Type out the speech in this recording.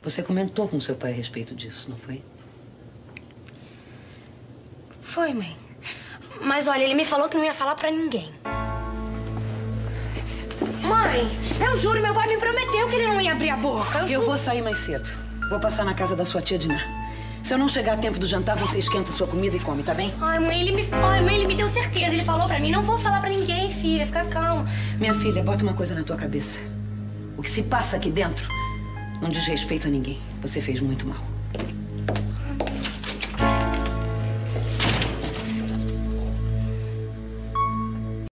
Você comentou com seu pai a respeito disso, não foi? Foi, mãe. Mas olha, ele me falou que não ia falar pra ninguém. Mãe, eu juro, meu pai me prometeu que ele não ia abrir a boca. Eu vou sair mais cedo. Vou passar na casa da sua tia Diná. Se eu não chegar a tempo do jantar, você esquenta a sua comida e come, tá bem? Ai, mãe, ele me deu certeza. Ele falou pra mim, não vou falar pra ninguém, filha. Fica calma. Minha filha, bota uma coisa na tua cabeça. O que se passa aqui dentro não diz respeito a ninguém. Você fez muito mal.